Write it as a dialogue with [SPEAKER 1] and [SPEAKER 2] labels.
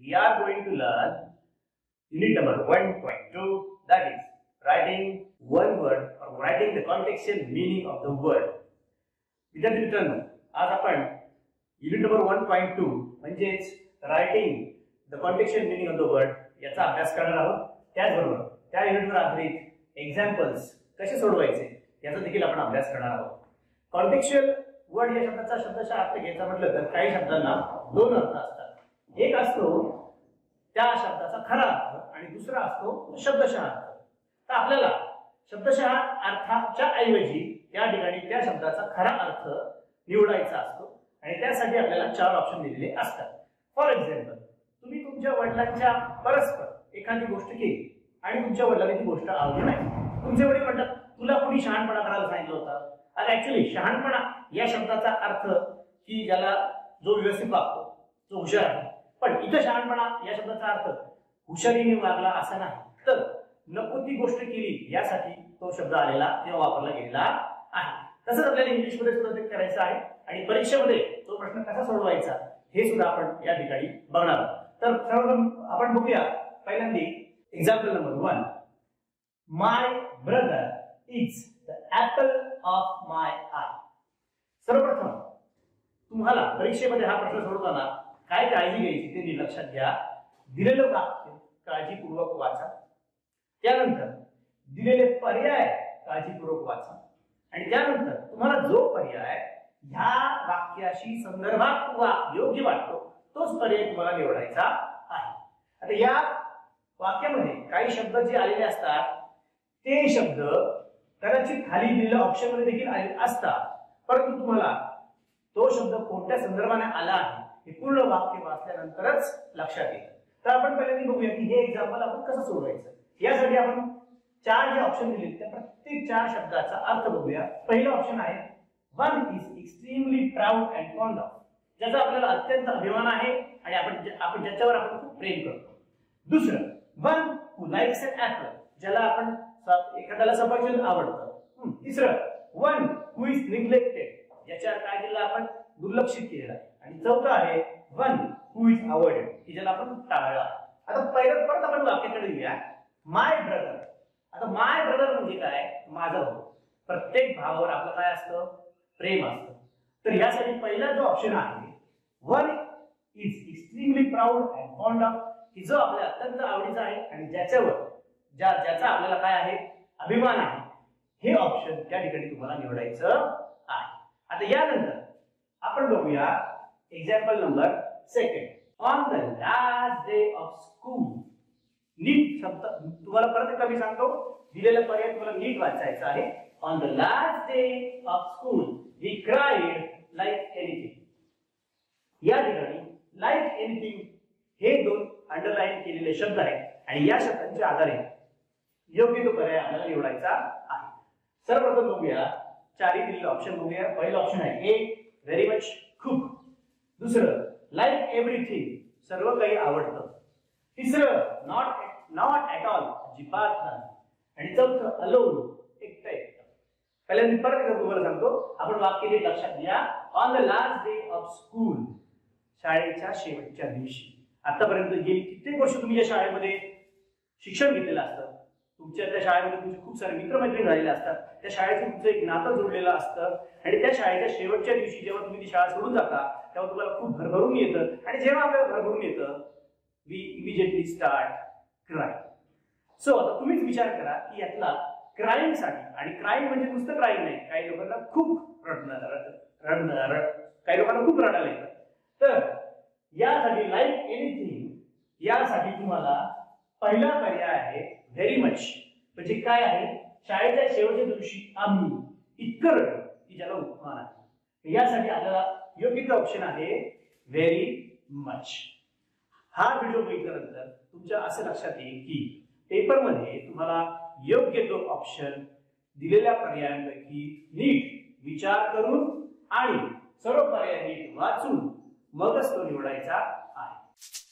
[SPEAKER 1] we are going to learn unit number 1.2, that is writing one word or writing the contextual meaning of the word. विद्यार्थी मित्रांनो, आज आपण unit number 1.2 म्हणजेच writing the contextual meaning of the word याचा अभ्यास करणार आहोत. त्याचबरोबर त्या युनिटवर आधारित एक्झाम्पल्स कसे सोडवायचे याचा देखील आपण अभ्यास करणार आहोत. कॉन्टेक्स्चुअल वर्ड या शब्दाचा शब्दशः अर्थ घ्यायचा म्हटलं तर काही शब्दांना दोन अर्थ असतात. एक असतो त्या शब्दाचा खरा अर्थ आणि दुसरा असतो शब्दशः अर्थ. तर आपल्याला शब्दशः अर्थाच्या ऐवजी त्या ठिकाणी त्या शब्दाचा खरा अर्थ निवडायचा असतो आणि त्यासाठी आपल्याला चार ऑप्शन दिलेले असतात. फॉर एक्झाम्पल, तुम्ही तुमच्या वडिलांच्या परस्पर एखादी गोष्ट केली आणि तुमच्या वडिलांनी ती गोष्ट आवडली नाही. तुमचे वडील म्हणतात तुला कोणी शहाणपणा करायला सांगितलं होतं. आणि ऍक्च्युअली शहाणपणा या शब्दाचा अर्थ की ज्याला जो व्यवस्थित वागतो, जो हुशार आहे. पण इथं शहाणपणा या शब्दाचा अर्थ हुशारीने वागला असा नाही, तर नको ती गोष्ट केली यासाठी तो शब्द आलेला किंवा वापरला गेलेला आहे. तसंच आपल्याला इंग्लिश मध्ये सुद्धा ते करायचं आहे आणि परीक्षेमध्ये तो प्रश्न कसा सोडवायचा हे सुद्धा आपण या ठिकाणी बघणार आहोत. तर सर्वप्रथम आपण बघूया पहिल्यांदा example number 1. My brother is the apple of my eye. सर्वप्रथम तुम्हाला परीक्षेमध्ये हा प्रश्न सोडवताना काय काळजी घ्यायची ते लक्षात घ्या. दिलेलं वाक्य काळजीपूर्वक वाचा. त्यानंतर दिलेले पर्याय काळजीपूर्वक वाचा आणि त्यानंतर तुम्हाला जो पर्याय ह्या वाक्याशी संदर्भात योग्य वाटतो तोच पर्याय तुम्हाला निवडायचा आहे. आता या वाक्यामध्ये काही शब्द जे आलेले असतात ते शब्द कदाचित खाली दिलेल्या ऑप्शन मध्ये देखील आलेले असतात, परंतु तुम्हाला तो शब्द कोणत्या संदर्भाने आला आहे हे पूर्ण वाक्य वाचल्यानंतरच लक्षात येईल. तर आपण पहिल्यांदा बघूया की हे एक्झाम्पल आपण कसं सोडवायचं. यासाठी आपण चार जे ऑप्शन दिले त्या प्रत्येक चार शब्दाचा अर्थ बघूया. पहिला ऑप्शन आहे one is extremely proud and fond of, ज्याचा आपल्याला अत्यंत अभिमान आहे आणि आपण ज्याच्यावर आपण खूप प्रेम करतो. दुसरं one who likes an apple, ज्याला आपण एखाद्याला सफरचंद आवडतं. तिसरं वन हू इज निग्लेक्टेड, ज्याच्यावर काय केलं आपण दुर्लक्षित केलेलं आहे. आणि चौथं आहे वन हू इज अवॉइडेड, की ज्याला आपण टाळलं. आता पहिलं परत आपण वाक्याकडे येऊया. My brother. आता माय ब्रदर म्हणजे काय? माझा भाऊ. प्रत्येक भावावर आपलं काय असतं? प्रेम असतं. तर यासाठी पहिला जो ऑप्शन आहे one is extremely proud and fond of, की जो आपल्या अत्यंत आवडीचा आहे आणि ज्याचा आपल्याला काय आहे अभिमान आहे, हे ऑप्शन त्या ठिकाणी तुम्हाला निवडायचं आहे. आता यानंतर आपण बघूया example number 2. On the last day of school. नीट शब्द तुम्हाला परत एकदा मी सांगतो, दिलेला पर्याय तुम्हाला नीट वाचायचा आहे. On the last day of school we cried like anything. या ठिकाणी लाईक एनिथिंग हे दोन अंडरलाईन केलेले शब्द आहेत आणि या शब्दांच्या आधारे योग्य तो पर्याय आपल्याला निवडायचा आहे. सर्वप्रथम बघूया चारही दिलेले ऑप्शन बघूया. पहिलं ऑप्शन आहे ए व्हेरी मच, खूप. दुसरं लाईक एव्हरीथिंग, सर्व काही आवडतं. तिसरं नॉट ऍट ऑल, अजिबात नाही. आणि चौथं अलोन, एकटं एकटं. पहिल्यांदा परत एकदा तुम्हाला सांगतो, आपण वाक्य नीट लक्षात घ्या. On the last day of school, शाळेच्या शेवटच्या दिवशी. आतापर्यंत गेली कित्येक वर्ष तुम्ही या शाळेमध्ये शिक्षण घेतलेलं असतं. तुमच्या त्या शाळेमध्ये तुमचे खूप सारे मित्रमैत्रिणी झालेले असतात. त्या शाळेचं तुमचं एक नातं जोडलेलं असतं आणि त्या शाळेच्या शेवटच्या दिवशी जेव्हा तुम्ही ती शाळा सोडून जाता तेव्हा तुम्हाला खूप भरभरून येतं. आणि जेव्हा आपल्याला भरभरून येतं we immediately start crying. So आता तुम्हीच विचार करा की यातला क्राईंग साठी, आणि क्राईंग म्हणजे नुसतं क्राईंग नाही, काही लोकांना खूप काही लोकांना खूप रडायला येतं. तर यासाठी लाईक एनिथिंग यासाठी तुम्हाला पहिला पर्याय आहे व्हेरी मच. म्हणजे काय आहे? शाळेच्या शेवटच्या दिवशी आम्ही इतकं रडलो की ज्याला उपमान आहे. यासाठी आपल्याला योग्य तो ऑप्शन आहे व्हेरी मच. हा व्हिडिओ बघितल्यानंतर तुमच्या असं लक्षात येईल की पेपरमध्ये तुम्हाला योग्य तो ऑप्शन दिलेल्या पर्यायांपैकी नीट विचार करून आणि सर्व पर्याय नीट वाचून मगच तो निवडायचा आहे.